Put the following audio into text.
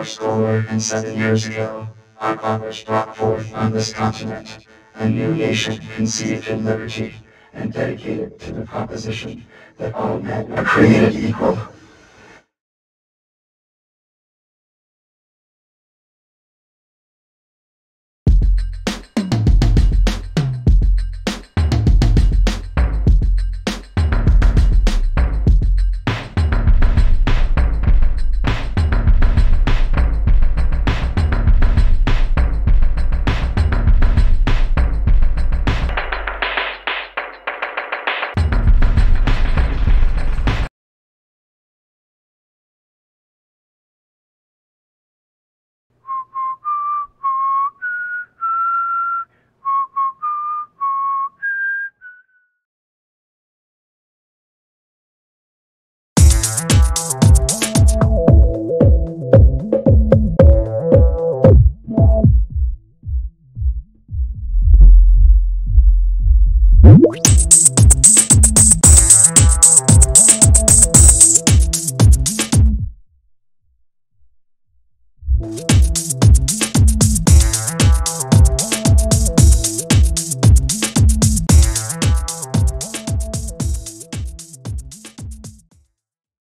first 407 years ago, our fathers brought forth on this continent a new nation conceived in liberty and dedicated to the proposition that all men are created equal. What?